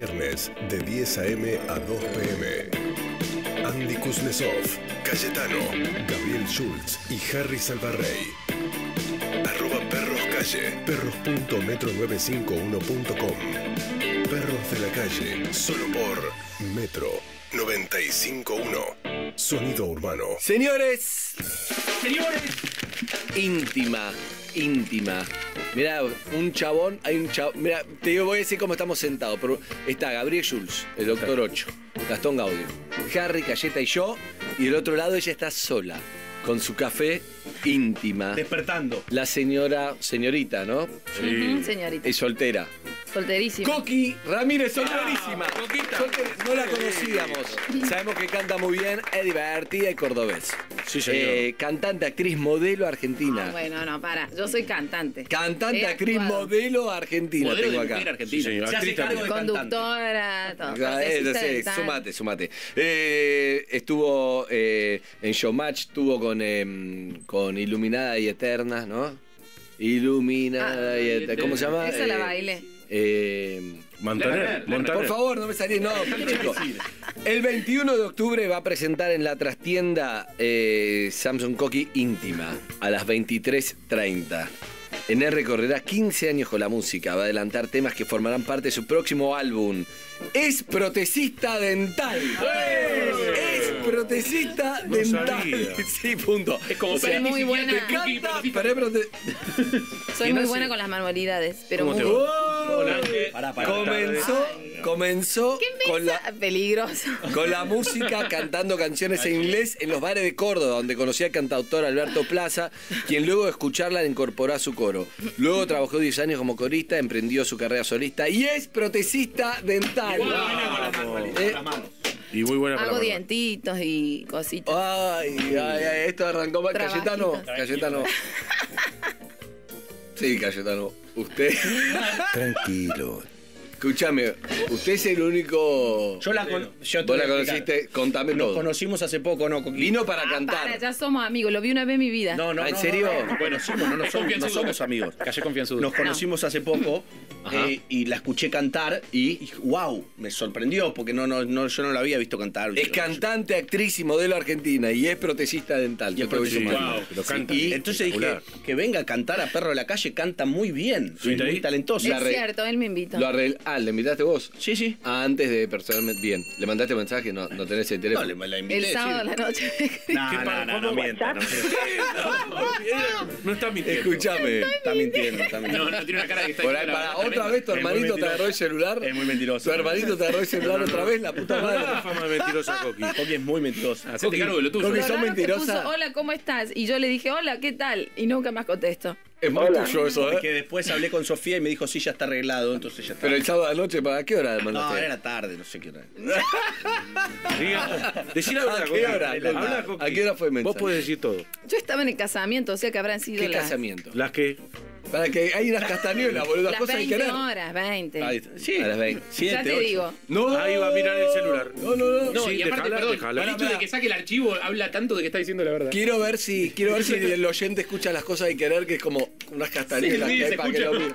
Viernes de 10 a.m. a 2 p.m. Andy Kuznetsov, Cayetano, Gabriel Schultz y Harry Salvarrey. @perroscalle, perros.metro951.com. Perros de la calle, solo por Metro 95.1. Sonido urbano. Señores, íntima. Mirá, un chabón, mirá, te voy a decir cómo estamos sentados, pero está Gabriel Schultz, el Doctor 8, Gastón Gaudio, Harry, Cayeta y yo, y del otro lado ella está sola, con su café, íntima. Despertando. La señorita, ¿no? Sí. Señorita. Es soltera. Solterísima. Coqui Ramírez, solterísima. Coquita. No la conocíamos. Sabemos que canta muy bien, es divertida y cordobés. Sí, señor. Cantante, actriz, modelo argentina. Bueno, no, para. Yo soy cantante. Cantante, He actriz, actuado. modelo argentina. Modelo tengo de acá. mujer argentina. Sí, señor. Se hace Actriz cargo de cantante. Conductora, todo. Ya, Cortesista del tango. sumate. Estuvo en Showmatch, estuvo con Iluminada y Eterna, ¿no? Iluminada y Eterna. ¿Cómo se llama? Esa la bailé. Montaner. Por favor, no me salí, no, chicos. El 21 de octubre va a presentar en la trastienda Samson Coqui Íntima a las 23:30. En él recorrerá 15 años con la música. Va a adelantar temas que formarán parte de su próximo álbum. Es protesista dental. Es protesista dental. sabía. Sí, punto. Es como Soy muy buena. Te canta, pero es Soy muy buena con las manualidades, pero ¿Cómo muy te va? Pará. Comenzó ¿Qué con la, peligroso. con la música, cantando canciones en inglés en los bares de Córdoba, donde conoció al cantautor Alberto Plaza, quien luego de escucharla la incorporó a su coro. Luego trabajó 10 años como corista, emprendió su carrera solista y es protesista dental. Y muy buena para Hago la dientitos y cositas. Ay, esto arrancó mal. Trabajitos. Cayetano. Sí, Cayetano. Usted. Tranquilo. Escúchame, usted es el único. Yo la Vos la conociste, contame Nos todo. conocimos hace poco, ¿no? Coqui? Vino para cantar. Para, ya somos amigos, lo vi una vez en mi vida. No, ¿En serio? Bueno, no somos amigos. Calle confianzudo. Nos conocimos hace poco Ajá. y la escuché cantar y wow, me sorprendió porque yo no la había visto cantar. Es cantante, actriz y modelo argentina y es protesista dental. Y es Te puedo decir protesista. más. Wow, pero canta. Y Entonces dije que venga a cantar a Perro de la Calle, canta muy bien, Sí, es muy talentoso. Es cierto, él me invitó. ¿le invitaste vos? Sí. Antes de personalmente. Bien. ¿Le mandaste mensaje? No tenés el No, teléfono. me la invité. El sábado a la noche. No mienta. No está mintiendo. Escúchame. Está mintiendo. No tiene una cara que está Por ahí, para otra vez tu Es muy hermanito te mentiroso. agarró el celular. Es muy mentiroso. Tu hermanito te agarró el celular otra vez, la puta No da madre. fama de mentirosa, Coqui. Coqui es muy mentiroso. Hacete cargo de lo tuyo. Coqui, Lo son raro que mentirosas. puso, hola, ¿cómo estás? Y yo le dije, hola, ¿qué tal? Y nunca más contesto. Es muy tuyo eso, Es que después hablé con Sofía y me dijo, sí, ya está arreglado, entonces ya está. Pero el sábado de la noche, ¿para qué hora No, mandaste? era tarde, no sé qué hora. Decí la verdad, ¿A Coqui. qué hora? Habla, Coqui. ¿A qué hora fue el mensaje? Vos podés decir todo. Yo estaba en el casamiento, o sea que habrán sido ¿Qué las, casamiento? Las que. Para que hay unas castañuelas, boludo, las las cosas hay que 20 querer. horas, 20. Ahí está. Sí, A las 20. Ya 7, te 8. digo. No. Ahí va a mirar el celular. No. No, Sí, y aparte, déjala, perdón, déjala. el hecho de que saque el archivo habla tanto de que está diciendo la verdad. Quiero ver si el oyente escucha las cosas de querer, que es como unas castañuelas Sí, que hay se para que escucha. lo mire.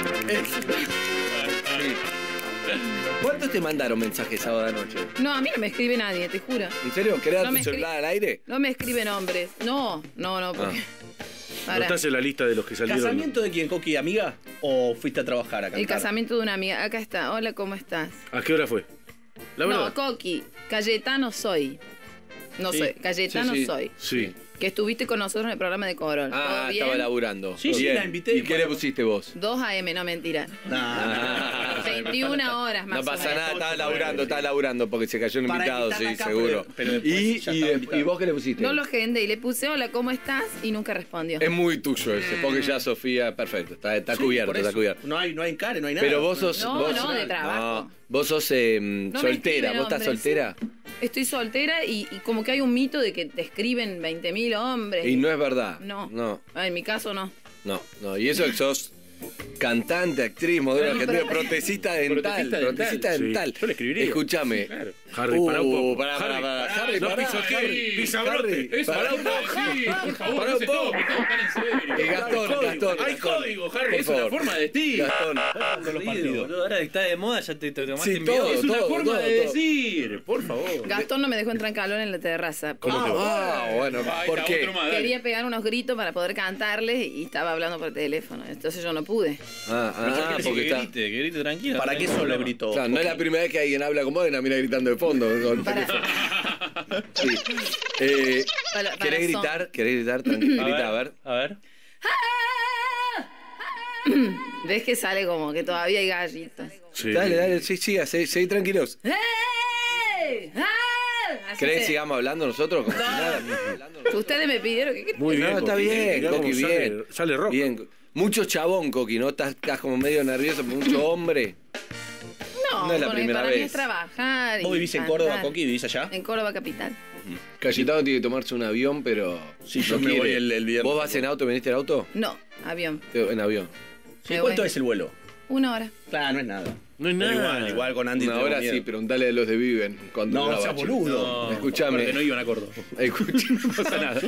¿Cuántos te mandaron mensajes sábado de noche? No, a mí no me escribe nadie, te juro. ¿En serio? ¿Querés dar No tu me celular al aire? No me escriben hombres. No, porque... ¿No Pará. estás en la lista de los que salieron? ¿Casamiento de quién, Coqui, amiga? ¿O fuiste a trabajar a cantar? El casamiento de una amiga. Acá está. Hola, ¿cómo estás? ¿A qué hora fue? La verdad. No, Coqui. Cayetano soy. No Sí. soy. Cayetano Sí. soy. Sí. Que estuviste con nosotros en el programa de Corol. ¿Todo Ah, bien? estaba laburando. Sí, sí, Bien. la invité. ¿Y qué le pusiste vos? 2 AM, no mentira. No. 21 horas más No o pasa menos. nada, estaba laburando porque se cayó un Para invitado, sí, invitarla acá, seguro. pero después ya estaba invitado. ¿Y vos qué le pusiste? No lo agendé y le puse hola, ¿cómo estás? Y nunca respondió. Es muy tuyo ese, porque ya Sofía, perfecto, está Sí, cubierto, por está eso. cubierto. No hay encare, no hay nada. Pero vos sos... No, vos, no, de trabajo. no, vos sos No me soltera, escriben ¿vos estás hombres. soltera? Estoy soltera y como que hay un mito de que te escriben 20.000 hombres. Y no es verdad. No. No, Ah, en mi caso no. no. Y eso que sos cantante, actriz, modelo argentina, protesista dental. Protesista dental. Protesista Sí. dental. Yo le escribiría. Escúchame, Claro. Harry, pará un poco. Pará. Harry, no pará. pisotee, pisabrote. Eso, Pará un poco. sí, por favor, Pará no un se poco. tomen, todos están en serio. Gastón. Hay código, Harry. Es una forma de decir. Gastón. los partidos. Boludo, ahora que está de moda ya te tomaste Sí, en todo. Es una forma de todo. decir, por favor. Gastón no me dejó entrar en calor en la terraza. ¿Cómo te va? Ah, bueno, Ahí ¿por está, qué? otro más, dale. Quería pegar unos gritos para poder cantarles y estaba hablando por teléfono. Entonces yo no pude. Porque está... que grite tranquilo. ¿Para no qué tengo solo problema. gritó? Claro, no es la primera vez que alguien habla con vos y la mira gritando de fondo. Sí. Para ¿Querés son. gritar? Tranquilo. Grita, a ver. A ver. ¿Ves que sale como que todavía hay gallitos? Sí. Dale, sí, seguí tranquilos. ¡Hey! ¡Ah! Así ¿Querés que se- sigamos hablando nosotros? Como si nada? Ustedes me pidieron que... Muy bien. No, está Coqui. bien, Mirá cómo Coqui, bien. Sale rock. Bien. Mucho chabón, Coqui, ¿no? Estás como medio nervioso, mucho hombre. No, No es la porque primera para mí vez. es trabajar. ¿Vos y vivís en cantar. Córdoba, Coqui? ¿Vivís allá? En Córdoba capital. Cayetano tiene que tomarse un avión, pero. Sí, yo me voy el viernes. ¿Vos vas en auto? ¿Viniste en auto? No, avión. En avión. Sí, Me ¿cuánto voy. es el vuelo? 1 hora. Claro, no es nada. No es Pero nada. igual con Andy. Una tengo hora miedo. sí, preguntale a los de Viven. Cuando No, sea boludo. No. Escuchame. Porque no iban a Córdoba. Escuchame. No pasa nada.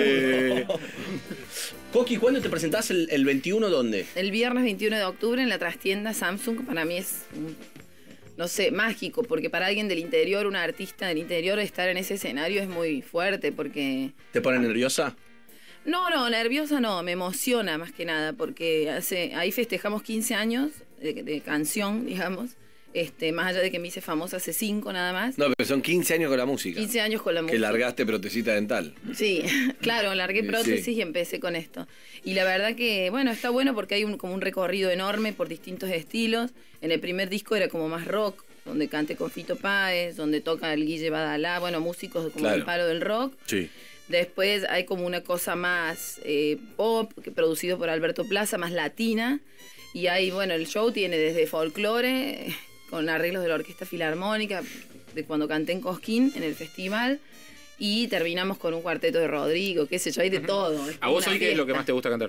Coqui, ¿cuándo te presentás el 21 dónde? El viernes 21 de octubre en la trastienda Samsung. Para mí es, no sé, mágico. Porque para alguien del interior, un artista del interior, estar en ese escenario es muy fuerte. Porque... ¿Te pone nerviosa? No, nerviosa no, me emociona más que nada, porque ahí festejamos 15 años de canción, digamos, más allá de que me hice famosa hace 5 nada más. No, pero son 15 años con la música. 15 años con la Que música. largaste protecita dental. Sí, claro, largué Sí. prótesis y empecé con esto. Y la verdad que, bueno, está bueno porque hay como un recorrido enorme por distintos estilos. En el primer disco era como más rock, donde canté con Fito Páez, donde toca el Guille Badalá, bueno, músicos como Claro. el palo del rock. Sí. Después hay como una cosa más pop, producido por Alberto Plaza, más latina. Y ahí, bueno, el show tiene desde folclore, con arreglos de la Orquesta Filarmónica, de cuando canté en Cosquín, en el festival. Y terminamos con un cuarteto de Rodrigo, qué sé yo, hay de todo. ¿A vos Una hoy qué es lo que fiesta. más te gusta cantar?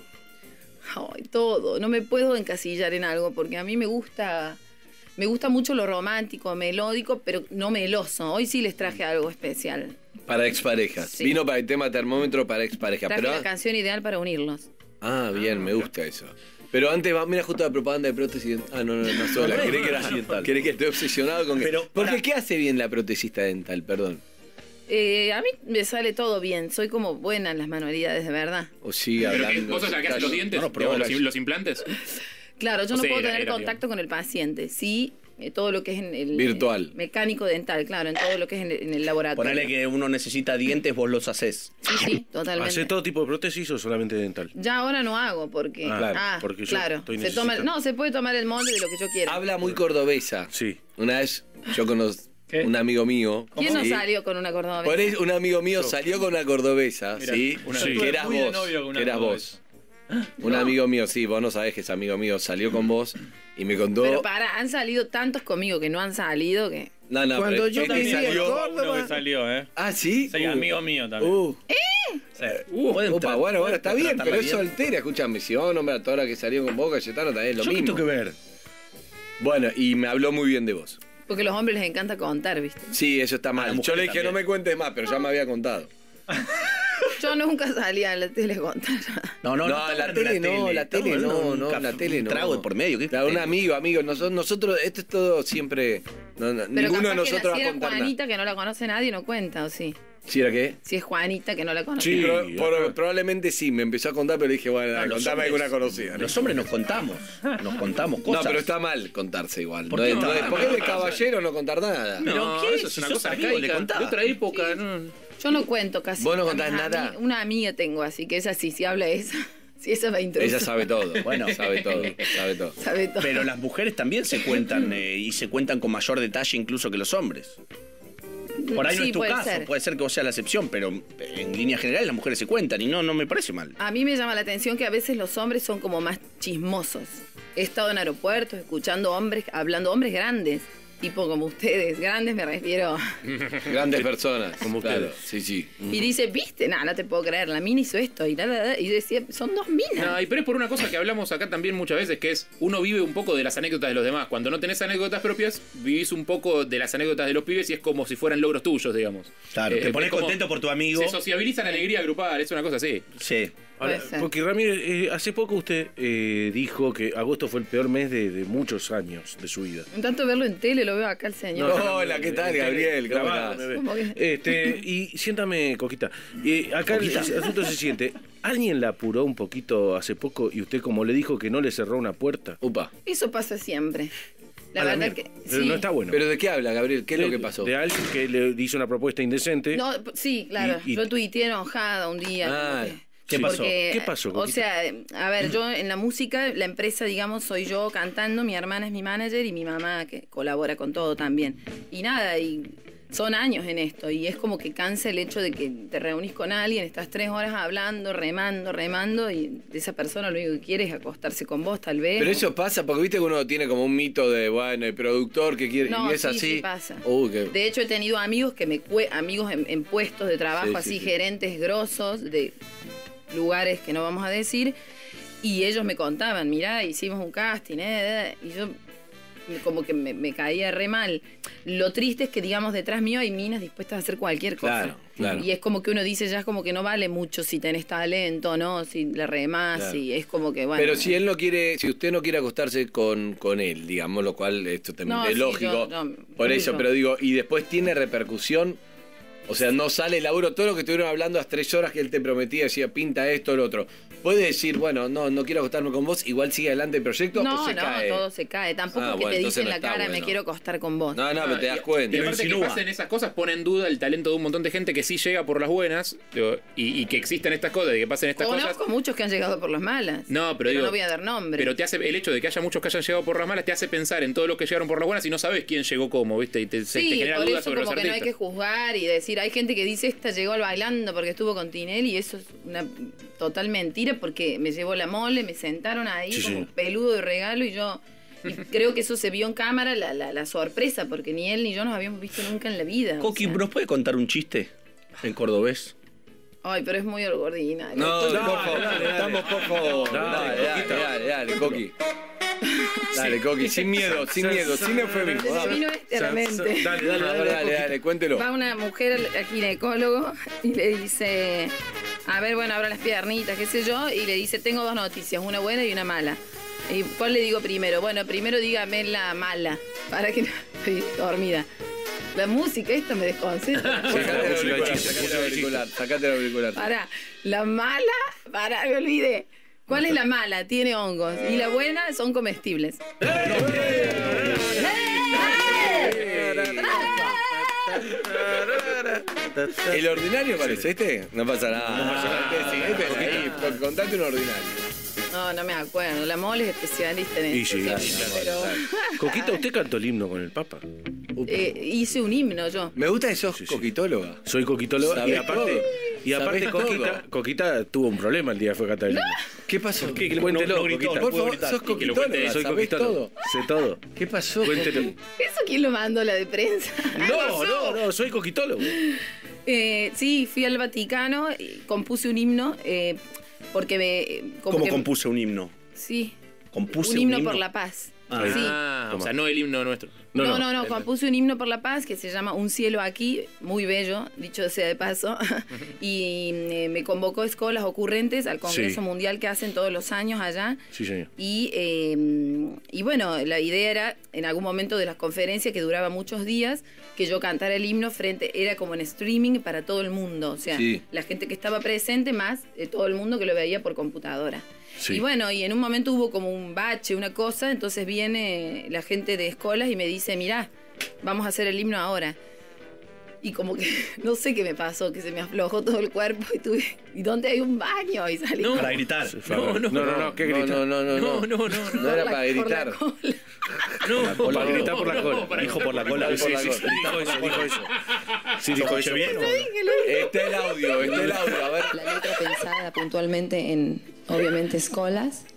Ay, todo. No me puedo encasillar en algo, porque a mí me gusta mucho lo romántico, melódico, pero no meloso. Hoy sí les traje algo especial. Para exparejas. Sí. Vino para el tema termómetro para exparejas. Traje Pero... la canción ideal para unirlos. Ah, bien, me gusta eso. Pero antes, mira justo la propaganda de prótesis dental. Ah, no sola. ¿Querés que esté obsesionado con que... Pero, Porque pará. ¿qué hace bien la protesista dental? Perdón. A mí me sale todo bien. Soy como buena en las manualidades, de verdad. O sigue ¿Pero qué? hablando... ¿Vos sos la que hace los dientes? No, pero Digamos, vos los implantes? Claro, yo O no sea, puedo era- tener era, contacto con el paciente. Sí, todo lo que es en el... Virtual. Mecánico dental, claro, en todo lo que es en el laboratorio. Ponele que uno necesita dientes, vos los hacés. Sí, totalmente. ¿Hace todo tipo de prótesis o solamente dental? Ya ahora no hago porque... Ah, claro, porque yo claro. estoy Se toma, necesitando. no, se puede tomar el molde de lo que yo quiera. Habla muy cordobesa. Sí. Una vez yo conozco ¿Qué? un amigo mío. ¿Quién no ¿sí? salió con una cordobesa? Por ahí un amigo mío salió con una cordobesa, Mira, ¿sí? una- Sí. Que eras muy de vos. novio con una Que eras cordobesa. vos. Un amigo mío, sí, vos no sabés que es amigo mío, salió con vos y me contó... Pero han salido tantos conmigo que no han salido que... No, Cuando pero yo este vivía en salió... Córdoba- Uno que salió, ¿eh? Ah, ¿sí? Sí, amigo mío también. Sí. Pueden Opa, tra- bueno, pueden está bien, tratarla pero es bien. soltera, escúchame, si vamos a nombrar a toda la que salió con vos, Cayetano, también es lo ¿Yo qué mismo. tengo que ver? Bueno, y me habló muy bien de vos. Porque a los hombres les encanta contar, ¿viste? Sí, eso está A mal. la mujer Yo le dije, también. no me cuentes más, pero ya me había contado. Yo nunca salía a la tele a contar nada. No, No, la tele no, la tele no, no, la tele no. Un trago de por medio. ¿qué Claro, un tele? amigo, nosotros, esto es todo siempre, Pero ninguno de capaz nosotros que va si a era contar Juanita, que no la conoce nadie, no cuenta, ¿o sí? nada. ¿Sí era qué? Si es Juanita, que no la conoce. Sí. Probablemente sí, me empezó a contar, pero le dije, bueno, No, los contame hombres- alguna conocida. Los hombres nos contamos No, cosas. pero está mal contarse igual. ¿Por No qué es- está no es- mal? porque es de caballero no contar nada. ¿Pero No, qué? eso es Si una sos cosa amigo, le arcaica, contás. de otra época. No. Yo no cuento casi. ¿Vos no a contás mis nada? Una amiga tengo, así que esa sí, si habla esa. Si esa va a introducir. Ella sabe todo. Bueno. sabe todo, sabe todo. Sabe todo. Pero las mujeres también se cuentan y se cuentan con mayor detalle incluso que los hombres. Por ahí no Sí, es tu puede caso, ser. puede ser que vos seas la excepción, pero en líneas generales las mujeres se cuentan y no me parece mal. A mí me llama la atención que a veces los hombres son como más chismosos. He estado en aeropuertos escuchando hombres, hablando hombres grandes, tipo como ustedes, grandes me refiero. Grandes personas. Como claro, ustedes. sí, sí. Y dice, viste, no te puedo creer, la mina hizo esto y nada, y decía, son 2 minas. No, pero es por una cosa que hablamos acá también muchas veces, que es uno vive un poco de las anécdotas de los demás. Cuando no tenés anécdotas propias, vivís un poco de las anécdotas de los pibes y es como si fueran logros tuyos, digamos. Claro, te pones es como- contento por tu amigo. Se sociabiliza la alegría grupal, es una cosa así. Sí. Ahora, Puede ser. porque Ramírez, hace poco usted dijo que agosto fue el peor mes de muchos años de su vida. Un tanto verlo en tele, lo veo acá el señor. Hola, ¿qué tal, Gabriel? ¿Cómo Grabado, estás? me ve. ¿Cómo que? Y siéntame, Coquita. Acá el asunto se siente. ¿Alguien la apuró un poquito hace poco y usted, como le dijo, que no le cerró una puerta? Upa. Eso pasa siempre. La A verdad mierda. que Pero sí. no está bueno. ¿Pero de qué habla, Gabriel? ¿Qué es lo que pasó? De alguien que le hizo una propuesta indecente. No, sí, claro. Y- Yo tuiteé enojada un día. Ah, como que- ¿qué pasó? porque, ¿Qué pasó, O Coquita? sea, a ver, yo en la música, la empresa, digamos, soy yo cantando, mi hermana es mi manager y mi mamá que colabora con todo también. Y nada, y son años en esto y es como que cansa el hecho de que te reunís con alguien, estás 3 horas hablando, remando y esa persona lo único que quiere es acostarse con vos tal vez. Pero o- eso pasa porque viste que uno tiene como un mito de, bueno, el productor que quiere. No, y es sí, así. sí pasa. Qué- De hecho, he tenido amigos que amigos en puestos de trabajo Sí, sí, así, sí. gerentes grosos de lugares que no vamos a decir, y ellos me contaban, mirá, hicimos un casting, y yo como que me caía re mal. Lo triste es que, digamos, detrás mío hay minas dispuestas a hacer cualquier cosa. Claro, claro. Y es como que uno dice, ya es como que no vale mucho si tenés talento, ¿no? Si le remás, Claro. y es como que, bueno. Pero si él no quiere, si usted no quiere acostarse con él, digamos, lo cual esto también No, es sí, lógico. Por eso, lógico. pero digo, y después tiene repercusión. O sea, no sale el laburo, todo lo que estuvieron hablando las 3 horas que él te prometía, decía, pinta esto, lo otro. Puede decir, bueno, no quiero acostarme con vos, igual sigue adelante el proyecto No, o se no, cae. todo se cae. Tampoco Ah, es que bueno, te entonces dicen no la está cara, bueno. me quiero acostar con vos. No, pero te das cuenta. Y aparte que insinúa. pasen esas cosas pone en duda el talento de un montón de gente que sí llega por las buenas, digo, y que existan estas cosas, y que pasen estas Conozco cosas. muchos que han llegado por las malas. No, pero digo, no voy a dar nombre. Pero te hace, el hecho de que haya muchos que hayan llegado por las malas te hace pensar en todos los que llegaron por las buenas y no sabes quién llegó cómo, ¿viste? Y te sí, genera por dudas eso sobre los como que no hay artistas. que juzgar y decir, hay gente que dice, esta llegó al bailando porque estuvo con Tinelli, y eso es una total mentira porque me llevó la mole, me sentaron ahí Sí, como sí. peludo de regalo y yo... Y creo que eso se vio en cámara, la sorpresa, porque ni él ni yo nos habíamos visto nunca en la vida. o Coqui, sea. ¿nos puede contar un chiste en cordobés? Ay, pero es muy ordinario. No, por Dale, favor, dale, estamos poco. Dale, Coqui. Dale, Coqui, sin miedo, sin eufemismo. Se me Dale, vino este a la mente. dale, cuéntelo. Va una mujer al ginecólogo y le dice, a ver, bueno, abra las piernitas, qué sé yo, y le dice, tengo 2 noticias, una buena y una mala. ¿Y cuál le digo primero? Bueno, primero dígame la mala, para que no estoy dormida. La música esta me desconcentra. Sacate el auricular. Para, la mala, para, me olvidé. ¿Cuál es la mala? Tiene hongos. Y la buena son comestibles. ¿El ordinario parece este? No pasa nada. Contate un ordinario. No, no me acuerdo. La mole es especialista en Y esto. sí, siempre, pero Coquita, ¿usted cantó el himno con el Papa? hice un himno yo. Me gusta que sos coquitóloga. Soy coquitólogo y Sabés aparte, todo. Sabés Coquita tuvo un problema el día que fue a cantar el himno. ¿Qué pasó? Cuéntelo, no gritó, Coquita. Por favor, gritar. sos Y que lo cuente, coquitóloga, Soy sabés coquitólogo. todo. Sé todo. ¿Qué pasó? Cuéntelo. ¿Eso quién lo mandó, la de prensa? No, soy coquitólogo. Sí, fui al Vaticano, y compuse un himno, porque me... ¿Cómo que- compuse un himno? Sí, ¿Compuse un himno por la paz. Ah. Sí. Ah, o sea, no el himno nuestro. No, compuse un himno por la paz que se llama Un cielo aquí, muy bello, dicho sea de paso, y me convocó Escolas Ocurrentes al Congreso Sí. Mundial que hacen todos los años allá. Sí, señor. Y bueno, la idea era, en algún momento de las conferencias, que duraba muchos días, que yo cantara el himno era como en streaming para todo el mundo, o sea, Sí. la gente que estaba presente más todo el mundo que lo veía por computadora. Sí. Y bueno, y en un momento hubo como un bache, una cosa, entonces viene la gente de Escolas y me dice, mirá, vamos a hacer el himno ahora. Y como que, no sé qué me pasó, que se me aflojó todo el cuerpo ¿y dónde hay un baño? Y salí Para gritar. No, ¿qué grita? No era para gritar. Para gritar por la cola. Dijo por la cola. Sí, sí, sí, dijo eso. Sí, dijo eso. bien? Está el audio, a ver. La letra pensada puntualmente en, obviamente, Escolas,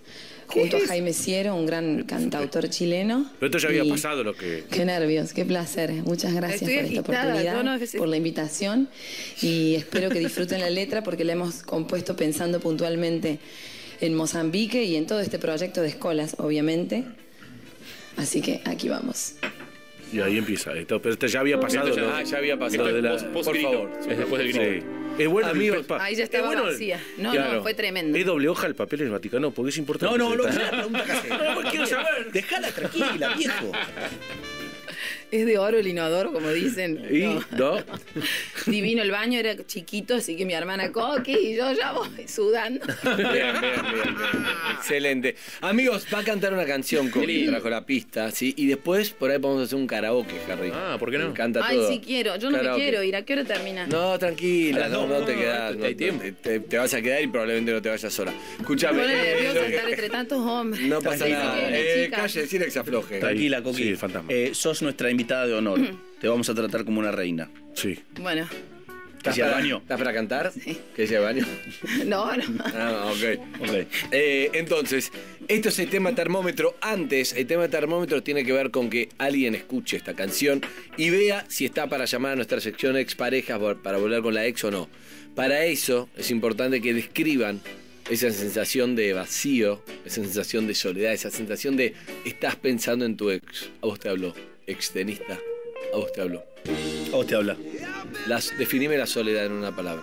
junto a Jaime Ciero, un gran cantautor chileno. Pero esto ya había Y- pasado lo que... Qué nervios, qué placer. Muchas gracias Estoy por esta agitada, oportunidad, yo no sé si- por la invitación y espero que disfruten la letra porque la hemos compuesto pensando puntualmente en Mozambique y en todo este proyecto de escuelas, obviamente. Así que aquí vamos. Y ahí empieza esto. Pero esto ya había pasado. Esto ya- ¿no? ya había pasado. Lo de la- Post por grito. favor. Es después del grito. Sí. Es bueno, Amigos, pa- Ahí ya estaba es bueno, vacía. No, claro. no, fue tremendo. ¿Es doble hoja el papel en el Vaticano? Porque es importante. No, ese es detalle. la pregunta que hace. No, quiero saber. Dejala tranquila, viejo. Es de oro el inodoro, como dicen. ¿Y? No. ¿No? Divino, el baño era chiquito, así que mi hermana Coqui y yo ya voy sudando. Bien. Excelente. Amigos, va a cantar una canción con que trajo la pista, ¿sí? Y después por ahí podemos hacer un karaoke, Harry. Ah, ¿por qué no? Canta Ay, todo. sí quiero. Yo no me Karaoke. quiero ir. ¿A qué hora termina? No, tranquila, A las no, dos. no te quedas. hay tiempo. Te vas a quedar y probablemente no te vayas sola. Escúchame. Me pone nerviosa lo que- estar entre tantos hombres. no pasa Sí, nada. sí, que una chica. Calle, decirle que se afloje. Tranquila, Coqui. Sí, el fantasma. Sos nuestra invitada de honor. Te vamos a tratar como una reina. Sí. Bueno, ¿Estás al baño? ¿Estás para cantar? ¿Que sea baño? no. Ah, ok. Ok. Entonces, esto es el tema termómetro. Antes, el tema termómetro tiene que ver con que alguien escuche esta canción y vea si está para llamar a nuestra sección exparejas para volver con la ex o no. Para eso es importante que describan esa sensación de vacío, esa sensación de soledad, esa sensación de estás pensando en tu ex. A vos te habló, extenista. A vos te habló. A vos te habla. Definime la soledad en una palabra.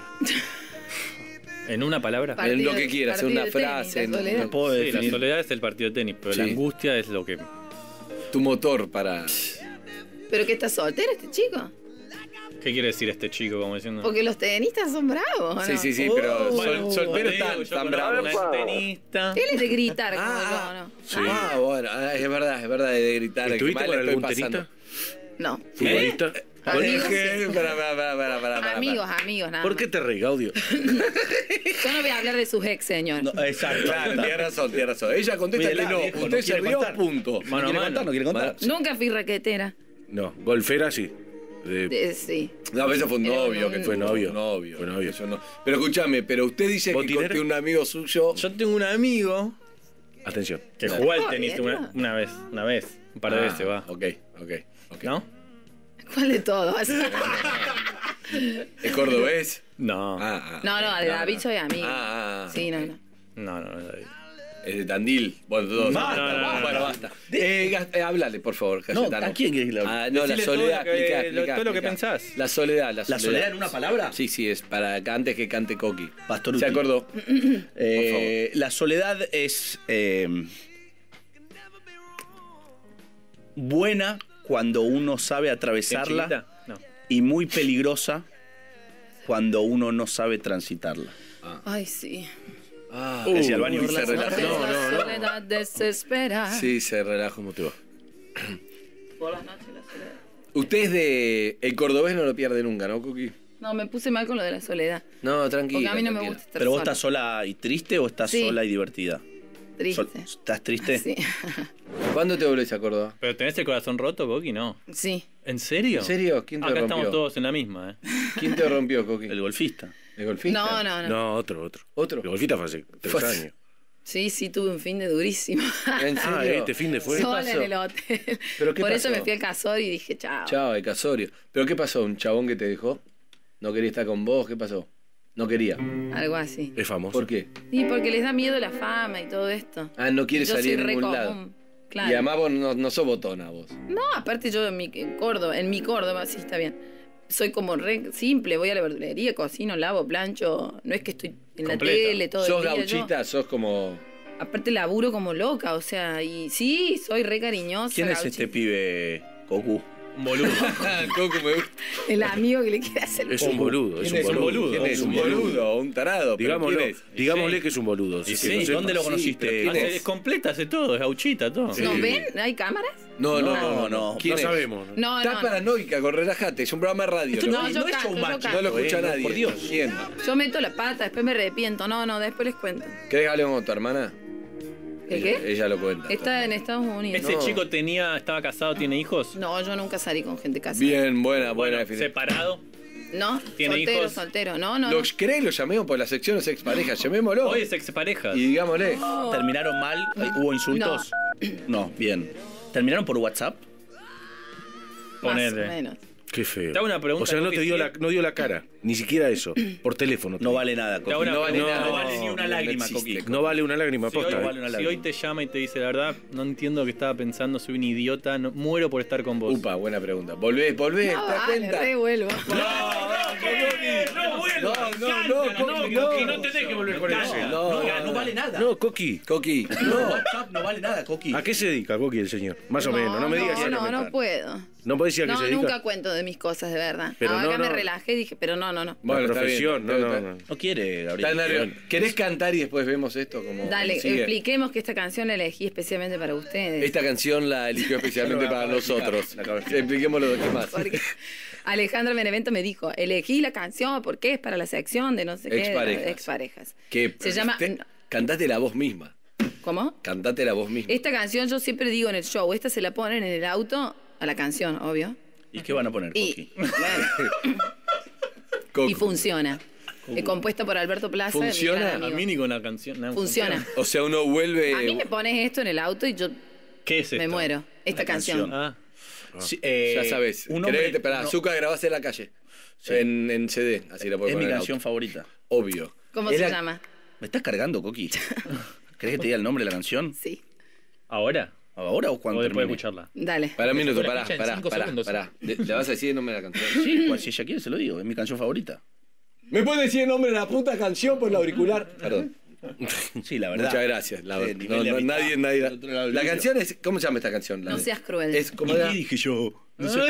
¿En una palabra? Partido- en lo que quieras, en una partido de tenis, frase. la en- soledad. Puedo Sí, la definir. soledad es el partido de tenis, pero Sí. la angustia es lo que... Tu motor para... ¿Pero que está soltero este chico? ¿Qué quiere decir este chico como diciendo? Porque los tenistas son bravos, ¿no? Sí, pero Bueno, soltero te digo, tan yo bravo. conozco un tenista. Él es de gritar como Ah, yo, ¿no? Ah, bueno, es verdad, de gritar. que ¿Estuviste mal con le estoy algún pasando. tenista? No. ¿Futbolista? Amigos, Dije, para. Amigos, nada ¿Por más. qué te reí, Gaudio? Yo no voy a hablar de sus ex, señor. No, exacto. Claro, tiene razón. Ella contesta que Mírala, no. viejo, Usted no se quiere rió, contar. punto. ¿No Mano a quiere mano. contar? ¿No quiere contar? Nunca fui raquetera. No. Golfera sí. Sí. No, eso fue un Era novio. un- Que Fue novio. Fue novio. Eso no. Pero escúchame, pero usted dice que ¿Botinero? conté un amigo suyo. Yo tengo un amigo Atención. que jugó al Oh, tenis ¿bien? una vez, un par de veces, va. Ok. ¿No? ¿Cuál de todos? ¿Es cordobés? No. No, de David soy amigo. Sí, ok. no. No. Es de Tandil. Bueno, todos. Basta, Bueno, basta. Háblale, por favor, No, Cayetano. ¿a quién querés que le hable? Ah, no, la Decile todo soledad. lo que- explica, todo lo que explica. pensás. La soledad. ¿La soledad en una palabra? Sí, es para antes que cante Coqui. Pastoruti. ¿Se acordó? La soledad es buena cuando uno sabe atravesarla ¿Chiquita? No. y muy peligrosa cuando uno no sabe transitarla. Ay, sí. Decía al baño. Uy, se relaja. La soledad desespera. Sí, se relaja. ¿Cómo te va? Por las noches la soledad. Usted es de... El cordobés no lo pierde nunca, ¿no, Coqui? No, me puse mal con lo de la soledad. No, tranquilo. Porque a mí no me gusta estar ¿Pero vos sola. estás sola y triste o estás Sí. sola y divertida? Triste. ¿Estás triste? Sí. ¿Cuándo te volvés a Córdoba? ¿Pero tenés el corazón roto, Coqui? No. Sí. ¿En serio? ¿En serio? ¿Quién te Acá rompió? estamos todos en la misma, ¿eh? ¿Quién te rompió, Coqui? El golfista. ¿El golfista? No. No, otro. ¿Otro? El golfita fue hace 3 Fue- años. Sí, tuve un fin de durísimo. ¿En serio? Ah, este fin de fue. Sola pasó? en el hotel. ¿Pero qué Por eso pasó? me fui al casor y dije, chao. Chao, el casorio. ¿Pero qué pasó? ¿Un chabón que te dejó? ¿No quería estar con vos? ¿Qué pasó? No quería. Algo así. Es famoso. ¿Por qué? Y porque les da miedo la fama y todo esto. Ah, no quiere Yo salir soy a re ningún lado. común. Claro. Y además vos no sos botona, vos. No, aparte yo en mi Córdoba, sí está bien. Soy como re simple, voy a la verdulería, cocino, lavo, plancho. No es que estoy en Completa. la tele todo ¿Sos el día. yo- gauchita? ¿Sos como...? aparte laburo como loca, o sea, y sí, soy re cariñosa. ¿Quién es gauchita. este pibe, Goku? Un boludo. Coco me gusta. El amigo que le quiere hacer. Es un boludo. Es ¿Quién un boludo. ¿Quién es? Es ¿Un boludo? ¿Un tarado? ¿Pero Digámoslo, quién es? digámosle que es un boludo. Y que sí, lo sepa. ¿dónde lo Sí, conociste? pero ¿quién Es completa, hace todo, es gauchita, todo. ¿Nos ven? ¿Hay cámaras? No. No. ¿Quién No es? sabemos. No, Estás no. paranoica, con relájate. Es un programa de radio. Esto ¿no? No, yo es canto, showmatch. yo No canto. lo escucha No, nadie. por Dios. ¿Quién? Yo meto la pata, después me arrepiento. No, después les cuento. ¿Querés que hablemos con tu hermana? ¿Qué? Ella lo cuenta. Está en Estados Unidos. ¿Ese No. chico estaba casado, tiene hijos? No, yo nunca salí con gente casada. Bien, buena Bueno, definición. separado. No, ¿Tiene soltero, hijos? soltero. No, no. ¿Lo querés? Lo llamemos por la sección de exparejas. Llamémoslo. Hoy es expareja. Y digámosle. ¿Terminaron mal? ¿Hubo insultos? No, bien. ¿Terminaron por WhatsApp? Más Ponele. o menos. Qué feo. Te hago una pregunta, O sea, no Coqui, te dio sí. no dio la cara. Ni siquiera eso. Por teléfono. No vale nada, Coqui. Te hago una No vale pregunta. nada. No vale ni una lágrima, existe. Coqui. No vale una lágrima Si hoy, posta. vale una si lágrima. hoy te llama y te dice la verdad, no entiendo lo que estaba pensando, soy un idiota, muero por estar con vos. Upa, buena pregunta. Volvés, No, ¿te das vale, cuenta? revuelvo. No tenés que volver con eso. No vale nada. No, Coqui. Coqui. No, WhatsApp no vale nada, Coqui. ¿A qué se dedica, Coqui, el señor? Más o menos. No me digas No, exactamente. no puedo. No puedes decir a qué No, se dedica. nunca cuento de mis cosas, de verdad. Pero Acá no, me no. relajé y dije, pero no. Bueno, está profesión, bien. no. No quiere, Está Gabriel. nervioso. ¿Querés cantar y después vemos esto? Como Dale, sigue? expliquemos que esta canción la elegí especialmente para ustedes. Esta canción la eligió especialmente para nosotros. Expliquémoslo de qué más. Porque Alejandro Benevento me dijo, elegí la canción porque es para la sección de no sé qué, Exparejas. de exparejas. Que Se llama... Cantate la voz misma. ¿Cómo? Cantate la voz misma. Esta canción yo siempre digo en el show, esta se la ponen en el auto a la canción, obvio. ¿Y qué van a poner, Y, Coqui? Coco. y funciona. Compuesta por Alberto Plaza. mi ¿Funciona? gran A amigo. mí ni con la canción. no, Funciona. O sea, uno vuelve. A mí me pones esto en el auto y yo ¿Qué es esto? me muero. Esta La canción. canción. Ah, Sí, Ya sabes. Un ¿Querés hombre, que para Azúcar grabás en la calle? En CD, así la puedes es mi poner en canción auto. favorita. Obvio. ¿Cómo Es se la- llama? ¿Me estás cargando, Coqui? ¿Querés que te diga el nombre de la canción? Sí. ¿ahora? ¿Ahora o cuando O después de termine? escucharla. Dale. Para un minuto, la pará, escucha en pará, 5 pará, segundos. pará. ¿Le vas a decir el nombre de la canción? Sí, si ella quiere se lo digo. Es mi canción favorita. ¿Me puedes decir el nombre de la puta canción por el auricular? Perdón. Sí, la verdad. Muchas gracias. La, Nivel de no, amistad. nadie. Del otro lado del La vidrio. canción es. ¿Cómo se llama esta canción? No seas cruel. Es como ¿Y era. qué dije yo? No sé.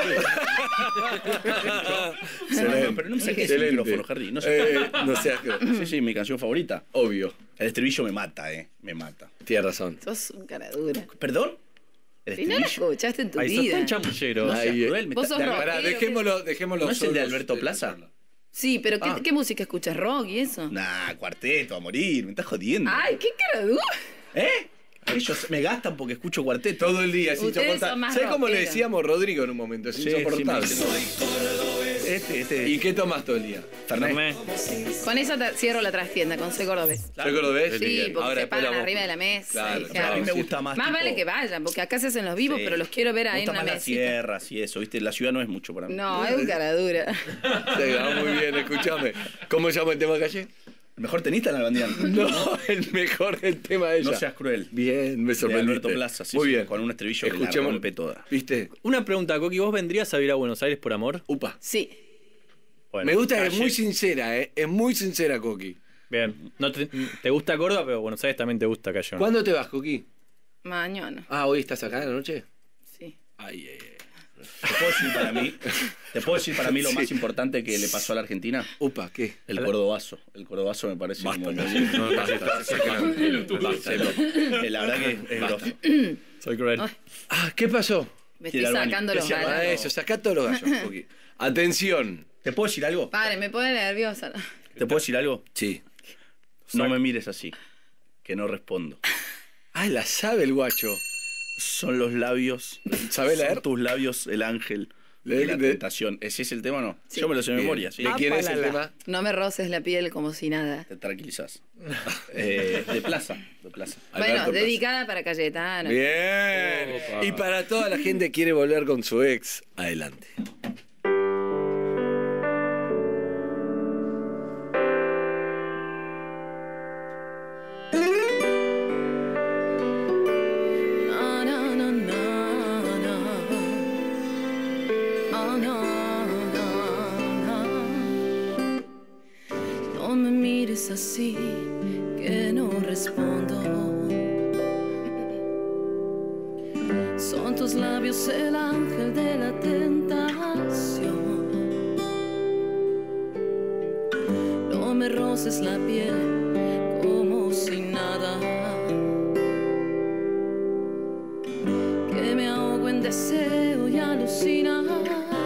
Excelente. Pero no me saques el Excelente. micrófono, Harry. No sé. No seas cruel. Sí, mi canción favorita. Obvio. El estribillo me mata, me mata. Tienes razón. Sos un cara dura. ¿Perdón? El Y no la estribillo. escuchaste en tu Ahí sos vida. tan chamullero. No seas Ahí, cruel. me Vos está- sos rock. Pará, dejémoslo ¿No es el de solos Alberto Plaza? charla. Sí, pero Ah. ¿qué música escuchas? ¿Rock y eso? Nah, cuarteto, a morir. Me estás jodiendo. Ay, qué cara dura. ¿Eh? Ellos me gastan porque escucho cuarteto. Todo el día, es Ustedes insoportable. son más ¿Sabes cómo le rockeros. decíamos Rodrigo en un momento? Es Sí, insoportable. sí, ¿Y qué tomas todo el día? Fernet. Con eso cierro la trastienda, con Soy Cordobés. ¿Soy cordobés? Sí, Bien. porque se después paran la voz. arriba de la mesa. Claro, y claro. A mí me sí. gusta más. Más tipo- vale que vayan, porque acá se hacen los vivos, Sí. pero los quiero ver Me ahí en gusta una más las mesita. sierras y eso, ¿viste? La ciudad no es mucho para mí. No, es un cara dura. Sí, va muy bien, escúchame. ¿Cómo se llama el tema calle? ¿El mejor tenista en la bandera? No, el mejor del tema de ella. No seas cruel. Bien, me De sorprendiste. Alberto Plaza, sí, muy sí, bien. con un estribillo que la Escuchemos. rompe toda. ¿Viste? Una pregunta, Coqui, ¿vos vendrías a vivir a Buenos Aires por amor? Upa. Sí. Bueno, Me gusta que es calle. muy sincera, ¿eh? Es muy sincera, Coqui. Bien. No te gusta Córdoba, pero Buenos Aires también te gusta Cayón. ¿Cuándo te vas, Coqui? Mañana. Ah, ¿hoy estás acá en la noche? Sí. Ay, ay, ay. ¿Te puedo decir para mí lo Sí. más importante que le pasó a la Argentina? Upa, ¿qué? El cordobazo. El cordobazo me parece como muy- No, basta, no. La verdad que es grosso. Soy cruel. Ay. Ah, ¿qué pasó? Me Quiere estoy al baño. sacando los Decía, Ah, ganas. eso, sacá todos los gallos, Coqui. Atención. ¿Te puedo decir algo? Padre, me pone nerviosa. ¿Te puedo decir algo? Sí. No me mires así, que no respondo. Ah, la sabe el guacho. Son los labios. ¿Sabe leer? Son tus labios el ángel De- de la de- tentación. ¿Ese es el tema o no? Sí. Yo me lo sé de Bien. memoria, sí. ¿De quién es el tema? No me roces la piel como si nada. Te tranquilizás. De plaza. De plaza. Bueno, Alberto Plaza. dedicada para Cayetano. Bien. Opa. Y para toda la gente que quiere volver con su ex, adelante. No, no, no, no, no. Oh, no, no, no. No me mires así, que no respondo. Son tus labios el ángel de la tentación. No me roces la piel como si nada. Que me ahogo en deseo y alucinación.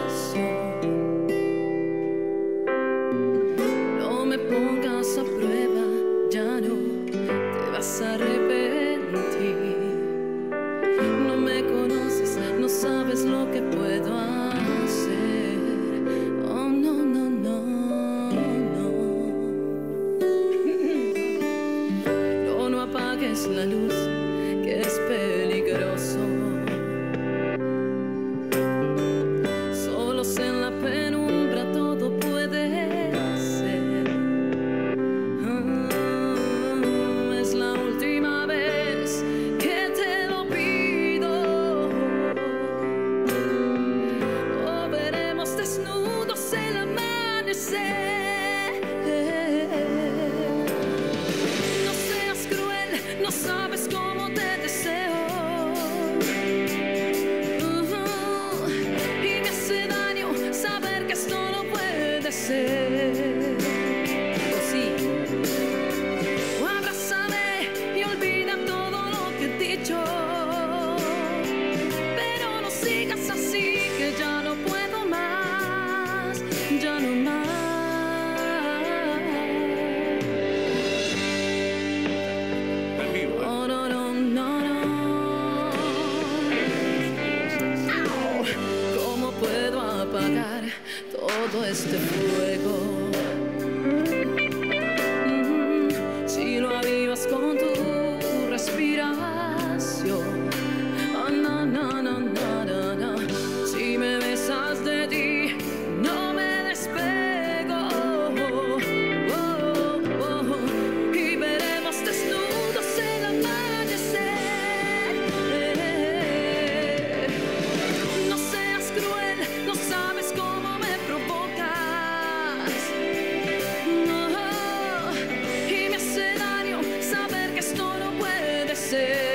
No me pongas a prueba, ya no te vas a arrepentir. No me conoces, no sabes lo que puedo hacer. Oh, no, no, no. todo este fuego. Si lo avivas con tu respiración. Oh, no, no, no, no, no, no. Si me besas de ti, no me despego. Oh, oh, oh. Y veremos desnudos el amanecer. No seas cruel, no sabes cómo me provocas. Oh, y me hace daño saber que esto no puede ser.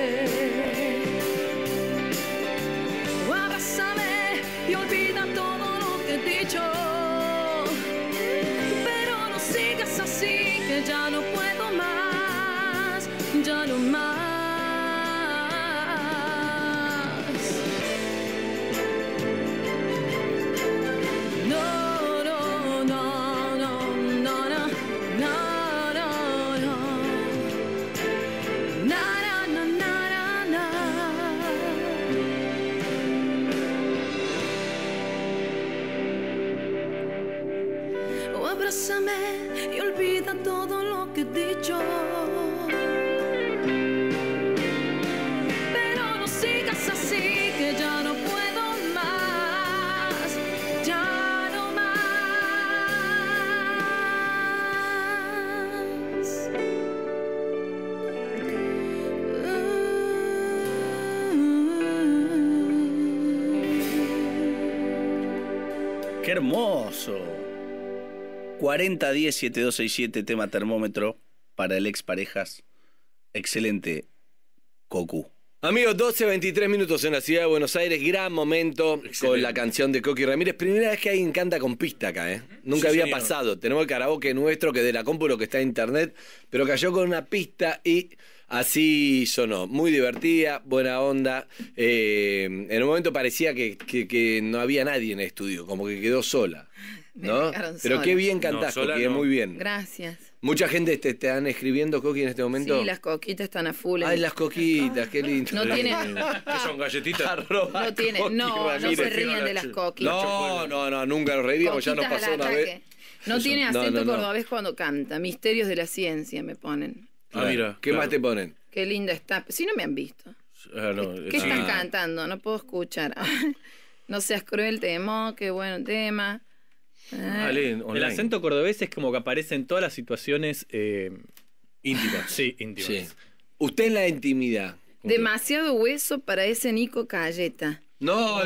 Abrázame y olvida todo lo que he dicho. Pero no sigas así, que ya no puedo más, ya no más. No, no, no, no, no, no, no, no, no. Na, na, na, na, na, na. Oh, abrázame y olvida todo lo que he dicho. Pero no sigas así, que ya no puedo más, ya no más. ¡Qué hermoso! 4010-7267, tema termómetro para el exparejas. Excelente, Cocu. Amigos, 12:23 minutos en la ciudad de Buenos Aires. Gran momento Excelente. con la canción de Coqui Ramírez. Primera vez que alguien canta con pista acá, ¿eh? Nunca Sí, había señor. pasado. Tenemos el karaoke nuestro, que de la compu, lo que está en internet, pero cayó con una pista y así sonó. Muy divertida, buena onda. En un momento parecía que no había nadie en el estudio, como que quedó sola, ¿no? Me dejaron Pero sola. qué bien cantás, No, sola Coqui, no. muy bien. Gracias. Mucha gente te están escribiendo, Coqui, en este momento. Sí, las coquitas están a full. Ay, las coquitas, qué lindo. No tiene- ¿Qué son galletitas? Arroba No tiene, Coqui no se Ramírez. rían de las coquitas. No, nunca nos reiríamos, ya nos Coquitas pasó al una ataque. vez. No tiene No, acento no. cordobés cuando canta. Misterios de la ciencia me ponen. Ah, mira. ¿Qué claro. más te ponen? Qué linda está. Si no me han visto. Ah, no, ¿Qué sí. estás cantando? No puedo escuchar. No seas cruel, temo, qué buen tema. Dale, El online. acento cordobés es como que aparece en todas las situaciones íntimas. sí, íntimas. Sí. Usted en la intimidad. Demasiado hueso para ese Nico Cayeta. No,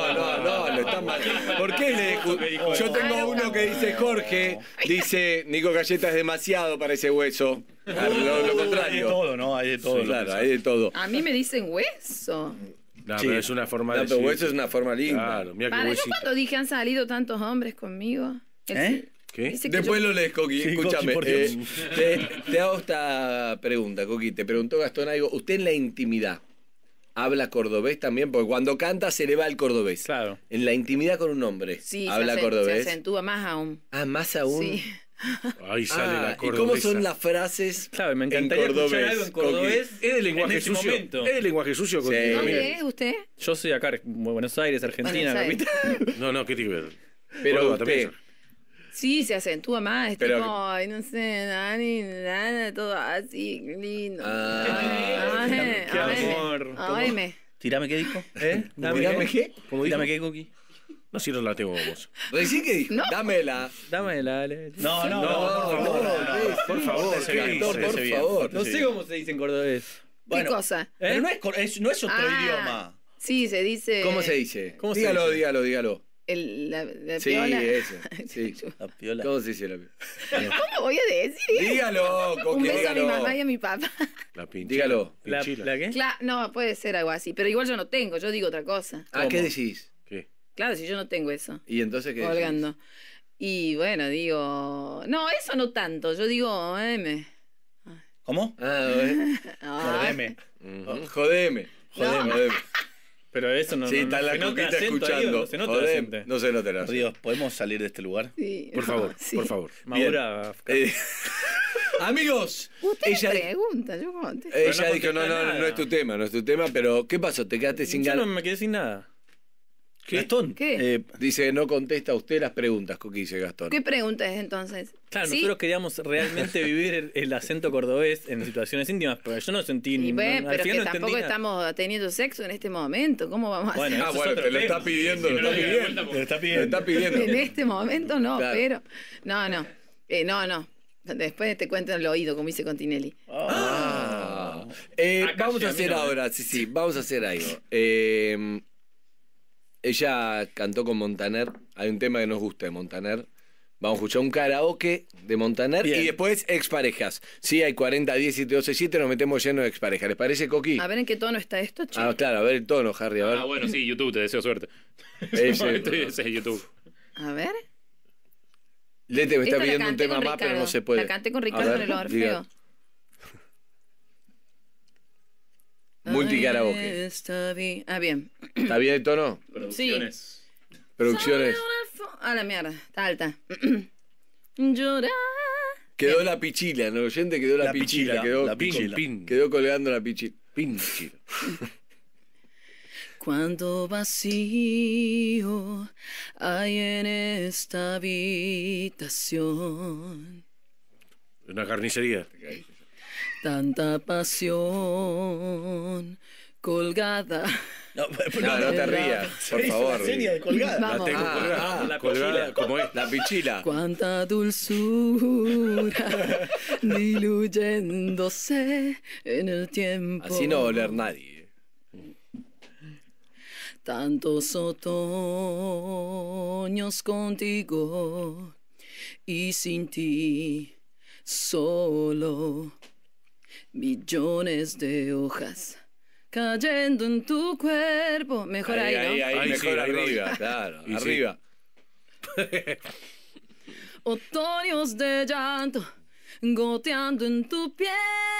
lo está mal. ¿Por qué yo tengo uno que dice Jorge, dice Nico Galleta es demasiado para ese hueso. Lo Hay de contrario. todo, ¿no? Hay de todo. Sí, claro, hay de todo. A mí me dicen hueso. No, Sí. pero es una forma No, de pero decir. hueso es una forma linda. Claro, mira qué Para, yo huesito. cuando dije han salido tantos hombres conmigo. Él ¿Eh? ¿Qué? dice que Después yo- lo lees, Coqui. Sí, Escúchame. Coqui, por Dios. Te hago esta pregunta, Coqui. Te preguntó Gastón algo. ¿Usted en la intimidad habla cordobés también? Porque cuando canta se le va el cordobés. Claro. En la intimidad con un hombre. Sí, habla se cordobés. acentúa más aún. Ah, más aún. Sí. Ahí sale la ¿Y cómo cordobesa. son las frases? Claro, me en encantaría escuchar cordobés, algo en cordobés. Es el lenguaje en ese sucio. momento. Es el lenguaje sucio. con Sí. Ramírez. ¿Dónde es usted? Yo soy acá, en Buenos Aires, Argentina, Buenos Aires. capital. No, ¿qué tiene que ver? Pero Córdoba usted, también. Sí, se acentúa más. Es Pero- tipo, ay, no sé, Dani, nada, todo así, lindo. Ah, qué amor. Ay, Tirame, ¿qué dijo? Dígame qué. ¿Cómo dijo? Tirame, ¿qué, Coqui? No, si no la tengo vos. Recién que dijo, No. dámela. Dámela, dale. No, por favor, Córtese ¿qué? bien, Por córtese bien. favor. No sé cómo se dice en cordobés. ¿Qué cosa? Pero no es otro Ah, idioma. Sí, se dice. ¿Cómo se dice? ¿Cómo se dígalo, dice? dígalo. La Sí, piola. ese. Sí. La piola. ¿Cómo se dice la ¿Cómo voy a decir eso? Dígalo, Un Coqui, beso a mi dígalo. mamá y a mi papá. La pinchila. Dígalo. ¿La, Pinchila. ¿La qué? Claro, no, puede ser algo así. Pero igual yo no tengo, yo digo otra cosa. Ah, ¿qué decís? ¿Qué? Claro, si yo no tengo eso. ¿Y entonces qué decís? Colgando. Y bueno, digo. No, eso no tanto. Yo digo. ¿Cómo? Ah, bueno. Mordeme. Jodeme. Jodeme. Pero eso no. Sí, no, está no la se nota Coquita acento ahí, escuchando. no se nota Jodeme. acento. No se nota el Por acento. Dios, ¿podemos salir de este lugar? Sí. Por favor, Sí. por favor. Madura. Eh, Amigos, Usted ella, me pregunta, yo contesto. ella Pero no dijo, no contesta nada. es tu tema, no es tu tema, pero ¿qué pasó? ¿Te quedaste sin Yo no ganas? me quedé sin nada. Gastón. ¿Qué? Dice que no contesta a usted las preguntas, Coqui, dice Gastón. ¿Qué pregunta es entonces? Claro, ¿Sí? nosotros queríamos realmente vivir el acento cordobés en situaciones íntimas, pero yo no sentí Y ni ve, pero al es final que no tampoco entendí nada. estamos teniendo sexo en este momento. ¿Cómo vamos a Bueno, hacer? Ah, eso bueno, es otro te lo tema. está pidiendo, Sí, lo no está le doy pidiendo. vuelta porque- Te lo está Lo pidiendo. está pidiendo. En este momento no, Claro. pero... No. Después te cuento en el oído, como dice Continelli. Ah. Acá Vamos sí, a a mí hacer no, ahora, sí, vamos a hacer algo. Ella cantó con Montaner, hay un tema que nos gusta de Montaner. Vamos a escuchar un karaoke de Montaner Bien. y después exparejas. Sí, hay 40, 10, 7, 12, 7, nos metemos lleno de exparejas. ¿Les parece, Coqui? A ver en qué tono está esto, che. Ah, claro, a ver el tono, Harry, a ver. Ah, bueno, sí, YouTube, te deseo suerte. Ese. Ese es YouTube. A ver. Lete me está Esta la pidiendo un canté tema con más, pero Ricardo. no se puede. La canté con A Ricardo ver, en el Orfeo. diga. Multikaraoke. Ah, bien. ¿Está bien el tono? Producciones. Producciones. A la mierda, está alta. Llorar. Quedó la pichila, ¿no? El oyente quedó la, La pichila, quedó, la pichila. Quedó colgando la pichila. Pinche. Cuánto vacío hay en esta habitación. Una carnicería. Tanta pasión colgada. No, No te rías, por favor. La serie de colgada. Vamos. La tengo colgada. la colgada, pichila. como es. La pichila. Cuánta dulzura diluyéndose en el tiempo. Así no va a oler nadie. Tantos otoños contigo y sin ti solo millones de hojas cayendo en tu cuerpo. Mejor ahí, ¿no? Ahí, Ahí sí, mejor ahí va arriba, bien. claro, Y sí. arriba. Otoños de llanto goteando en tu piel.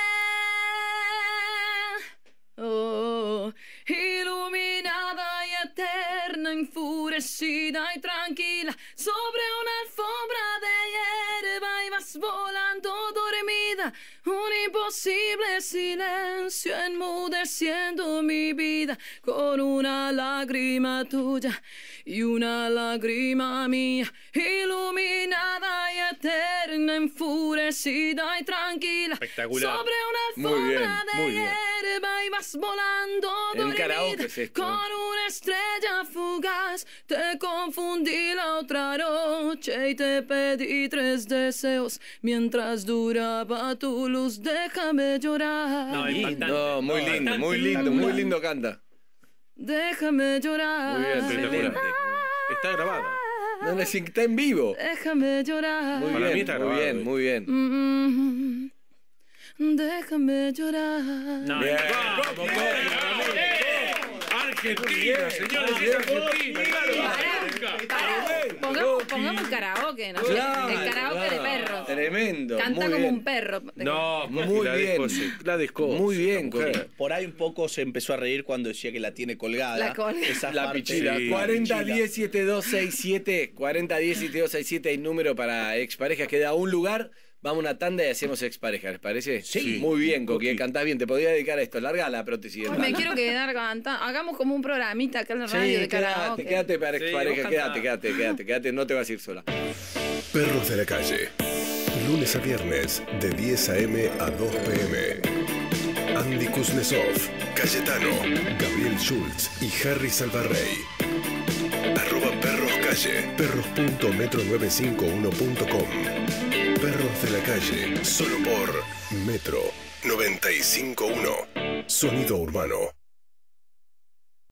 Oh, iluminada y eterna, enfurecida y tranquila, sobre una alfombra de hierba ibas volando dormida. Un imposible silencio enmudeciendo mi vida, con una lágrima tuya y una lágrima mía, iluminada y eterna, enfurecida y tranquila, Espectacular. sobre una Muy bien, alfombra de muy bien. hierba ibas volando En un dormida, karaoke es esto, con ¿no? una estrella fugaz. Te confundí la otra noche y te pedí 3 deseos mientras duraba tu luz. Déjame llorar. No, impactante. No, muy lindo, muy lindo canta. Déjame llorar. Muy bien, Espectacular. Está grabada. No, no, sí, está en vivo. Déjame llorar. Muy Para mí bien, está muy grabado, bien, muy bien. Déjame llorar. No, Bien. Argentina, señores, es Argentina. Pongamos un karaoke, ¿no? Claro, El karaoke de claro. perros. Tremendo. Canta muy como bien. un perro. No, Muy la bien. descose, la descose, Muy bien, la mujer. Coqui. Por ahí un poco se empezó a reír cuando decía que la tiene colgada. La colga. Esa La parte- pichila. Sí. 40 10 7267. 40 10 7267. Hay número para exparejas. Queda un lugar. Vamos a una tanda y hacemos expareja, ¿les parece? Sí. Muy bien, Coqui. Coqui. Cantás bien. Te podría dedicar a esto. Larga la prótesis Ay, dental. me quiero quedar cantando. Hagamos como un programita acá en la radio Sí, de karaoke. quédate para Sí, expareja. vos Quédate. No te vas a ir sola. Perros de la calle. Lunes a viernes, de 10 a.m. a 2 p.m. Andy Kuznetsov, Cayetano, Gabriel Schultz y Harry Salvarrey. @perroscalle. perros.metro951.com. Perros de la calle. Solo por Metro 95.1. Sonido urbano.